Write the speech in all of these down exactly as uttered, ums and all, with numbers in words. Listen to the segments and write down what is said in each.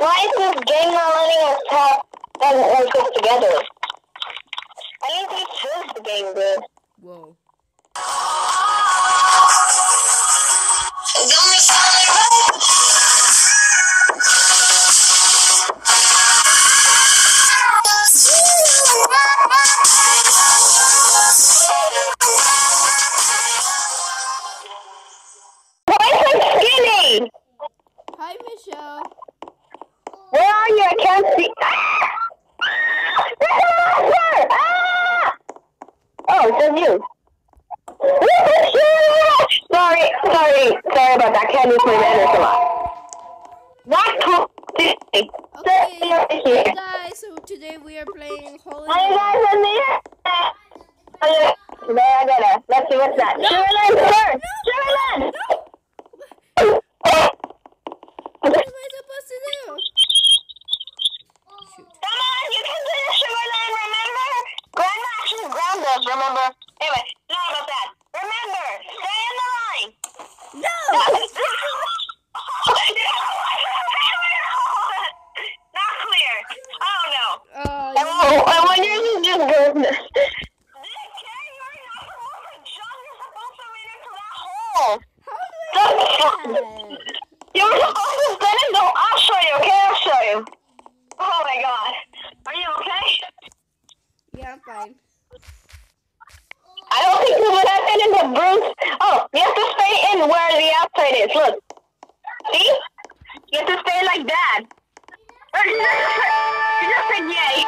Why is this game not letting us talk and, and put together? I think we chose the game, dude. Whoa. Why is it skinny? Hi, Michelle. Where are you? I can't see. Ah! There's a monster! Ah! Oh, it's just you. Sorry, sorry, sorry about that. Can't use my manners a lot. Not cool. Okay, hey guys, so today we are playing Holy Hi guys, I'm here. Oh, yeah. There I got it. Let's see what's that. No. Sugarland, sir! Sugarland! What am I supposed to do? Shoot. Come on, you can do the Sugarland, remember? Grandma actually ground us, remember? Anyway, not about that. Remember, stay in the line. No! Not clear. Oh no. Oh, Oh, I wonder if it's just good. how do I do that? You were supposed to spin it, so I'll show you, okay? I'll show you. Oh my god. Are you okay? Yeah, I'm fine. I don't think you would happen in the Bruce. Oh, you have to stay in where the outside is. Look. See? You have to stay like that. You just said yay.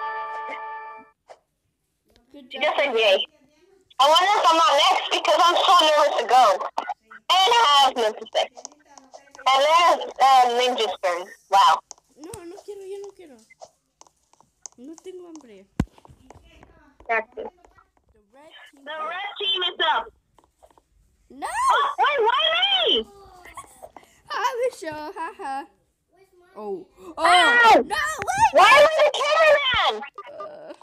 Good You job. just said yay. I wonder if I'm not next because I'm so nervous to go. And I have nothing to say. And there's uh, Ninja Spoon. Wow. No, no quiero, yo no quiero. No tengo hambre. That's it. The red team. The red team is up. No! Oh, wait, why me? Hi, Michelle. Haha. Oh. Oh. Ow! No, wait! Why am I the cameraman? Uh,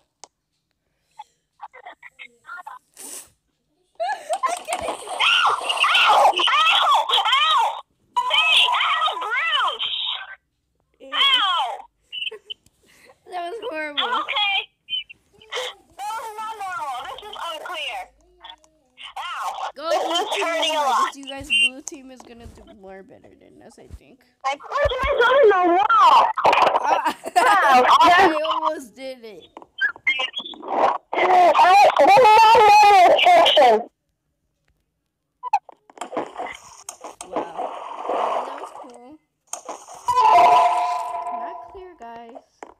I get it. Ow! Ow! Ow! Ow! Hey, I have a bruise! Ow! That was horrible. I'm okay. This is not normal. This is unclear. Ow! Go This blue is team. hurting a lot. You guys, blue team is gonna do more better than us, I think. I pushed myself in the wall. Uh, Wow. I almost did it. Alright, this is not my restriction. Wow. That was cool. Not clear, guys.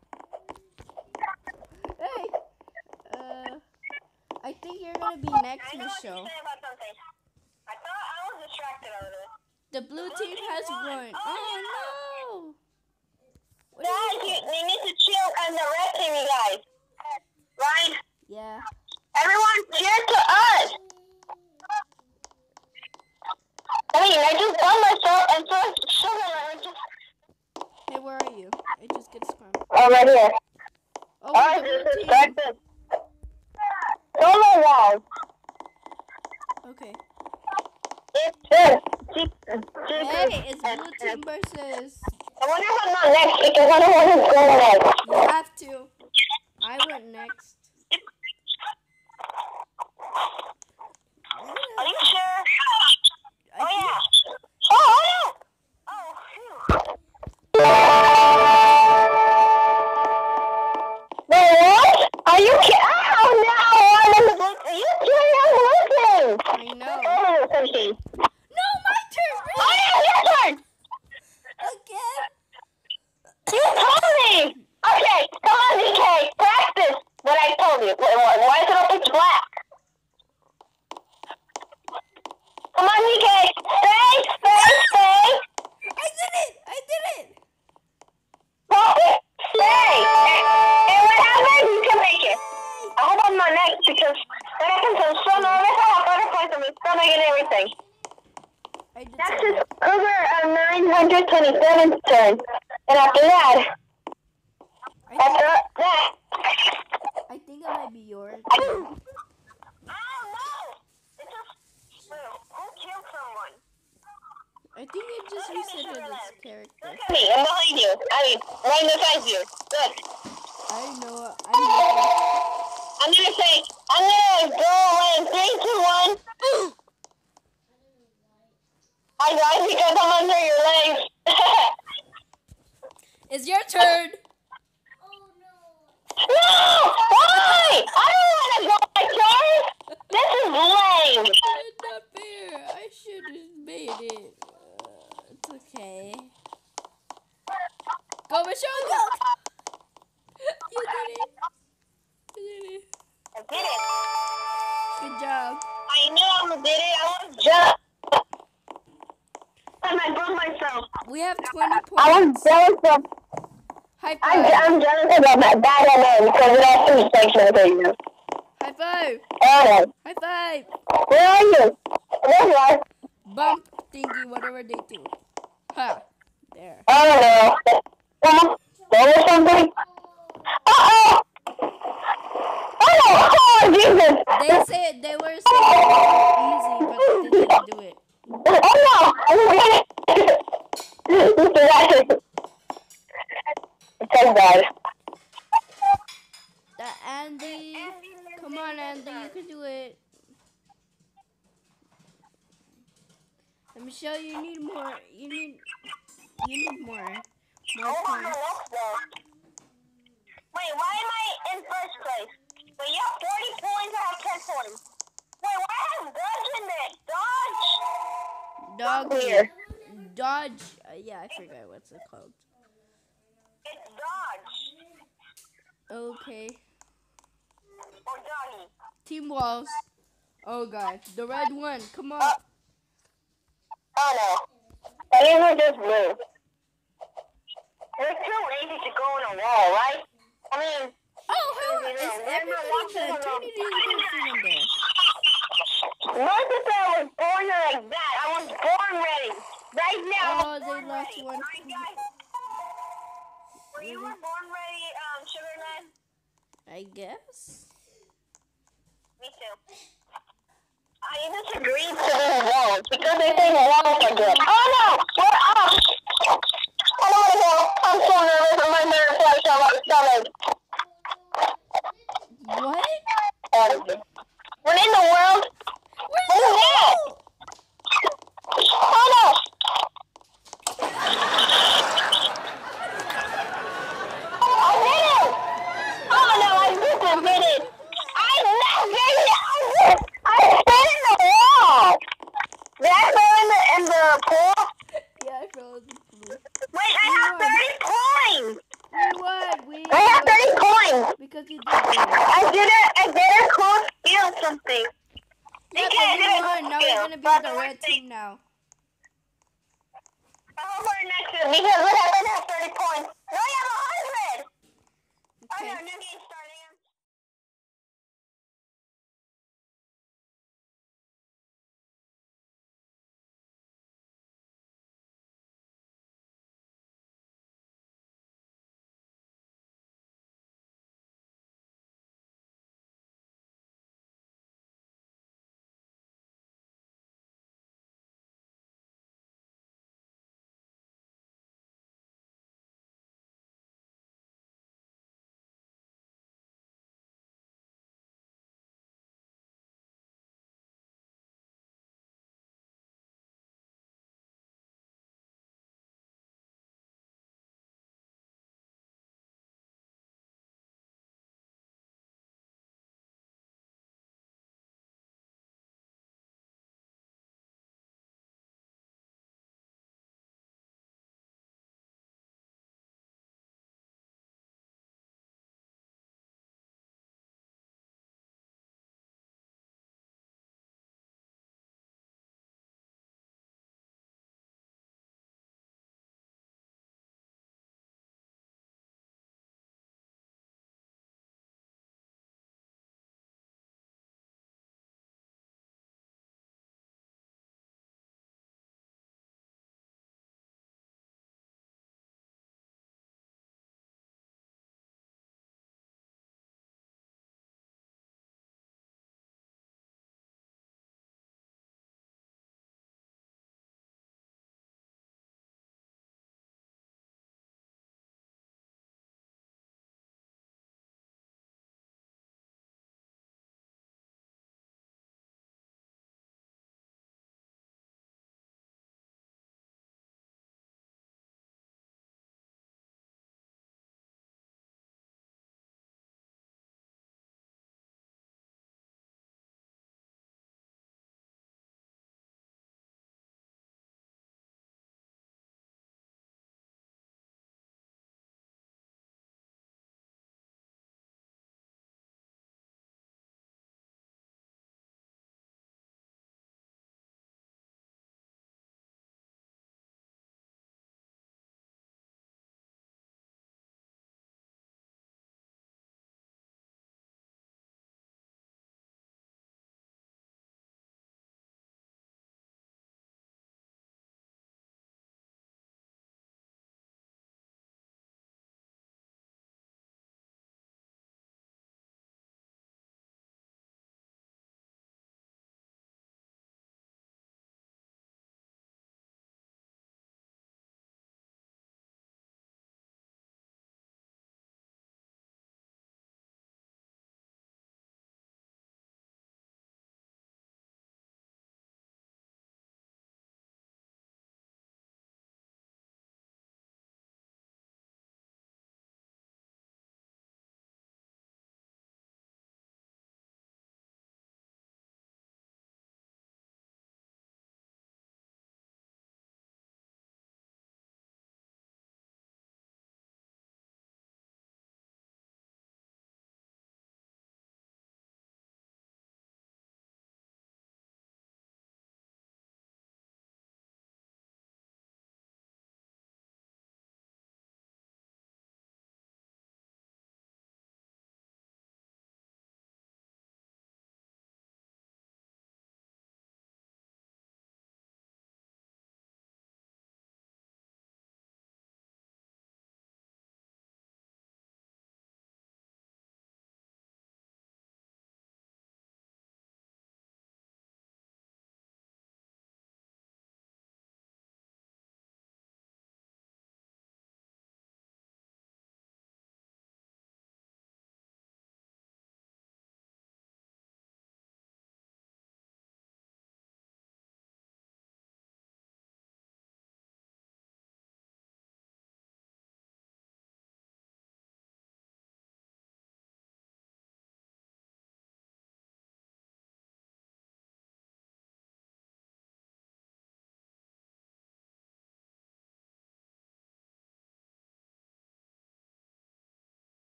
Hey. Uh, I think you're gonna be next, Michelle. I thought I was distracted over this. The blue team has won. Oh no! What Guys, is you, it? you need to chill and the red team, you guys. Right? Yeah. Everyone cheer to us. I mean, I just done myself and so sugar. I just. Hey, where are you? I just get scrambled. Oh, right here. Oh, Alright, the this blue is team. start this. Solo walls. Okay. It's this. Hey, it's blue team versus. I wonder if I'm not next because I don't want to go next. You have to. I went next. Are you sure? I Oh, think- yeah. Oh, oh, no. Oh, phew. Wait, what? Are you kidding? Oh, no. I'm in the blue. Are you kidding? I'm looking. I know. Oh, okay. No, my turn. Oh, yeah, your turn. Again. You told me. Okay, come on, D K. Practice what I told you. Wait, why, why is it up pitch black? Come on, D K. Stay, stay, stay. I did it. I did it. Focus. Stay. And, and whatever, you can make it. I hope I'm not next because then I can feel so nervous. I have butterflies in my stomach and everything. I did Next so is Cougar uh, nine hundred twenty-seven's turn. And after that, I after think, that, I think it might be yours. Oh no! It just who killed someone? I think it just resetted its character. Look at me, I'm behind you. I mean, right beside you. Look. I know. I'm looking. I'm gonna say, I'm gonna go away in three, two, one. I died because I'm under your legs. It's your turn. No! Why? I don't want to go my turn. This is lame. It's not fair. I should have made it. Uh, it's okay. Go, Michelle, go! You did it. You did it. I did it. Good job. I knew I did it. I want to jump. And I broke myself. We have twenty points. I was jealous of. High five. I'm, I'm jealous about that bad M because it has two sections for you. High five. Oh. High five. Where are you? There you are. Bump thingy, whatever they do. Ha. There. I don't know. Come on. There or something? Uh-oh! Oh, oh, Jesus! They said they were saying it was easy, but they didn't do it. Oh, no! It's so bad. That Andy. Come on, Andy. You can do it. And Michelle, you need more. You need. You need more. More points. Wait, why am I in first place? Wait, you have forty points, I have ten points. Wait, why have Dodge in there? Dodge? Dog Here. Dodge. Uh, yeah, I forgot what's it called. It's Dodge. Okay. Or Doggy. Team Walls. Oh god, the red one. Come on. Oh, oh no. These are just blue. You're too lazy to go in a wall, right? I mean... Oh, how is everybody good? Trinity is good feeling there. Martha was born like that. I was born ready. Right now. Oh, they lost ready. one. Right, guys? Were you were born ready, um, Sugar Man? I guess. Me too. I disagree to these walls because they think walls are good. Oh no! We're off! I don't want to go. I'm so nervous. My nerves are so my stomach. What? We're in the world. Where's What the is that? wall? Oh no! Oh, I did it! Oh no, I just did it! I never did it! I stayed in the wall! Did I go in the, in the pool? Yeah, I fell in the pool. Wait, I have thirty coins! We won. We I have thirty coins! Because you did it. I did it, I did a cool steal something. Yeah, Okay, but I you did a won. cool Now steal. we're gonna be But the we're red safe. team now. I hope we're next to because look, I have thirty points. No, I have a hundred! Oh Okay. no, new game starting.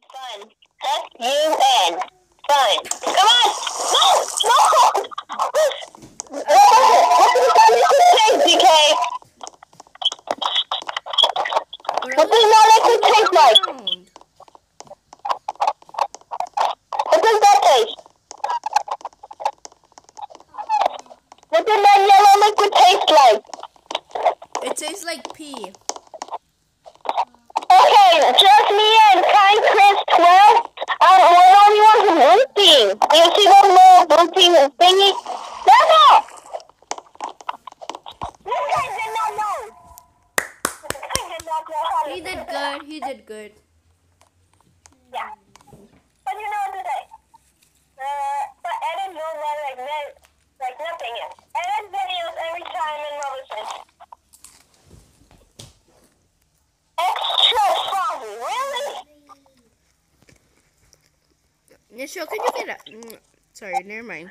Fun. F U N. Fun. Come on! No! No! What does that liquid taste, D K? What does that liquid taste like? What does that taste? What does that yellow liquid taste like? It tastes like pee. Okay, just me and Kind Chris twelve. Um, we're the only ones roofing. You see those little roofing thingy? That's all. This guy did not know. This guy did not know how to He did good. He did good. Yeah. But you know what to say. Uh, but edit no matter like, that- like nothing else. Edit videos every time in Roblox. Extra froggy, really? Nisho, can you get a... Mm, sorry, never mind.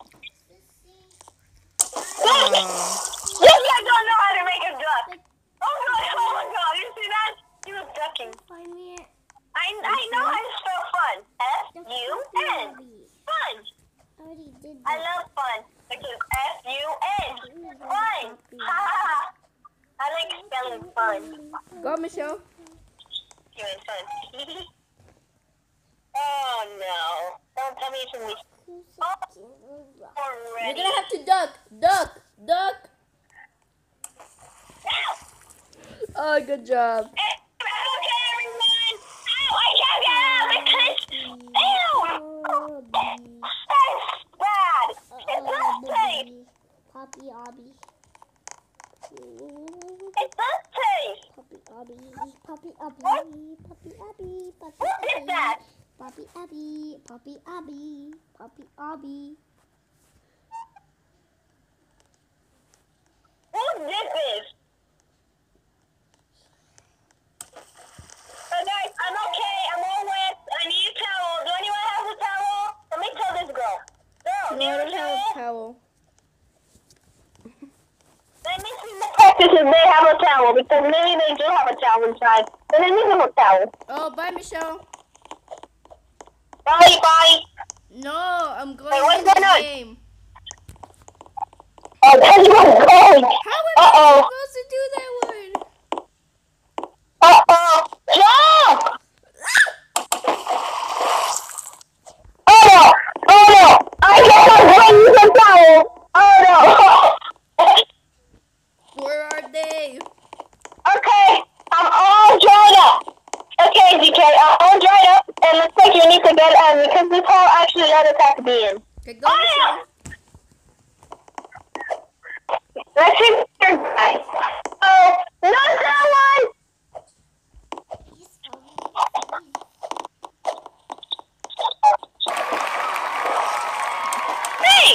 This guy don't know how to make a duck. Oh god, oh my god, you see that? He was ducking. Find me it. I, I know how to spell fun. F U N. Fun. I already did I that. love fun. Which is F U N. Fun. Ha ha ha. I like spelling fun. Go, Michelle. You mean fun. Oh no. Don't tell me it's in me. Oh. Already. You're gonna have to duck. Duck. Duck. Oh, good job. Okay, everyone. Ow, I can't get out because... Ew. That's bad. It's not safe. Poppy Obby. It's not safe. Poppy Obby. Poppy Obby. What? Poppy Obby. Poppy What is that? Poppy Obby. Poppy Obby. Poppy Obby. Who did this? But guys, I'm okay. I'm all wet. I need a towel. Do anyone have a towel? Let me tell this girl. Girl, do No, you I have a don't have towel? a towel. Let me see the practice if they have a towel, because maybe they do have a towel inside. But they need a towel. Oh, bye, Michelle. Bye, bye. No, I'm going Hey, what's in the going on? game. Oh, that's what's going. How am Uh-oh. I supposed to do that one? Uh-oh. Jump! Oh, no. Oh, no. I can't use the towel. Oh, no. Where are they? Okay, I'm all dried up. Okay, D K, I'm all dried up, and looks like you need to get um because this hole actually let us have to be in. Okay, go, Michelle. Let's see if you're right. Oh, not that one. Hey!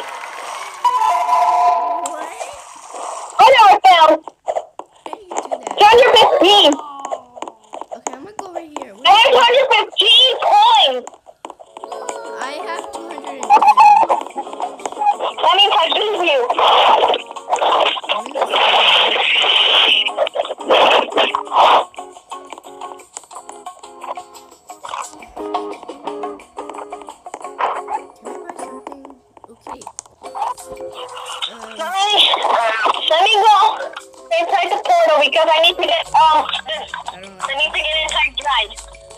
What? Oh no, I fell. How do you do that? one hundred fifteen. Okay, I'm gonna go over here. Wait, I have one hundred fifteen coins. I have two hundred ten. That means I beat you. I'm in the sky. Can I buy something? Okay. Um, Let me, let me go inside the portal because I need to get um I don't know. I need to get inside dried.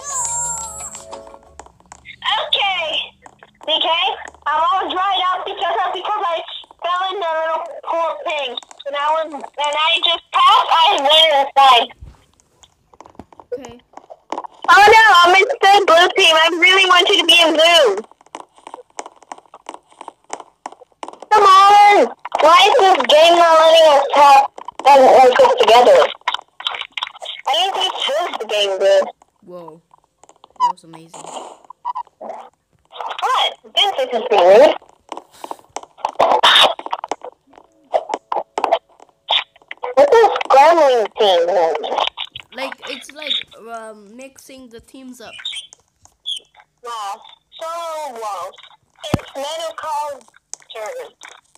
Okay, D K, I'm all dried out because of because I fell in the little pool thing, and I was and I just passed. I went inside. Okay. Oh no, I'm in the blue team. I really want you to be in blue. Come on! Why is this game not letting us talk and, and go together? I need to choose the game, dude. Whoa. That was amazing. What? Didn't say something rude. What's this scrambling team? Like, it's like um, mixing the teams up. Wow. So, wow. It's medical turn.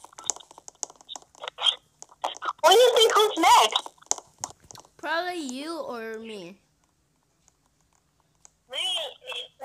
What do you think who's next? Probably you or me. Maybe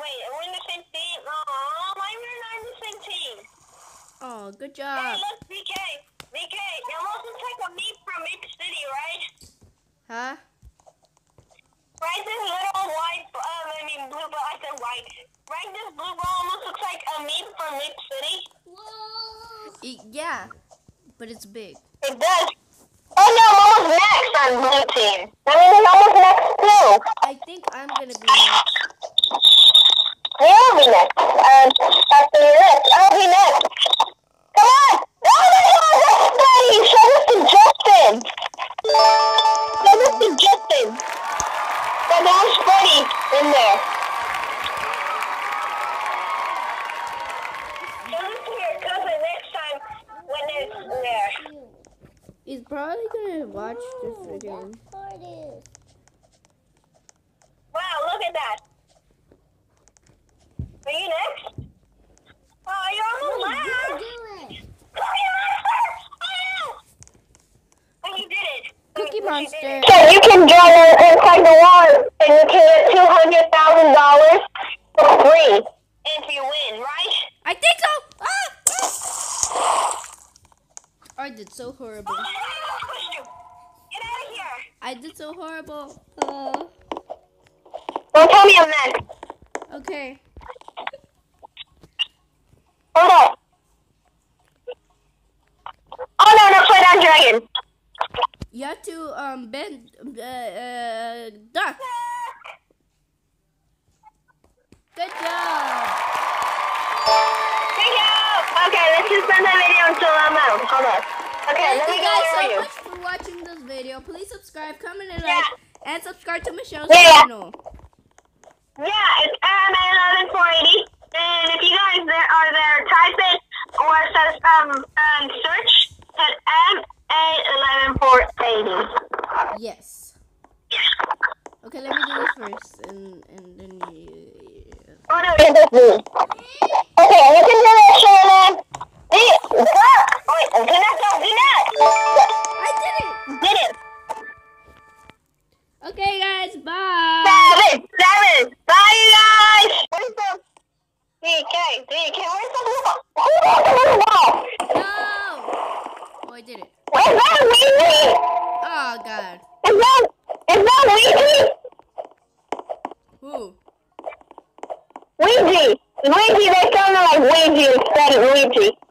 Oh, good Hey, job. look, B K. B K, that almost looks like a meat from Mix City, right? Huh? Right, this little white, um, I mean blue ball, I said white. Right, this blue ball almost looks like a meat from Mix City. Whoa. E- yeah, but it's big. It does. Oh no, I'm almost next on blue team. I mean, it's almost next too. I think I'm gonna be next. You'll be next. Um, after you next, I'll be next. Come on! Oh my god, that's Freddy! Show this to Justin! Show this to Justin! That there's Freddy in there. Show this to your cousin next time when it's there. He's probably gonna watch this video. Wow, look at that. Are you next? Oh, you're almost last. Oh, you're last. Oh, oh, you did it. Cookie You Monster. did it. So you can join us inside the war, and you can get two hundred thousand dollars for free if you win, right? I think so. Ah! Ah! I did so horrible. Oh, I pushed you. Get out of here. I did so horrible. Uh, Don't tell me I'm next. okay. Hold on. Oh no, no, play down dragon. You have to um bend uh, uh duck. Good job. Thank you. Okay, let's suspend the video until I'm out. Hold on. Okay, Thank let me you go guys over so you. much for watching this video. Please subscribe, comment, and Yeah. like, and subscribe to Michelle's Yeah. channel. Yeah, it's M A eleven four eighty. And if you guys there are there, type it or it says um, um search at M A eleven four eighty. Yes. Okay, let me do this first, and and then you. Oh no, it's this me. Okay, you can do this, Shannon. Wait, wait, do not go, do not. I did it. Did it. Okay, guys, bye. Seven, seven. Bye, you guys. Where's the D K? D K, where's the blue ball? Who's the blue ball? No. Oh, I did it. Where's that Weezy? Oh God. Is that, is that Weezy? Who? Ouija! Ouija, they sound like Ouija instead of Ouija.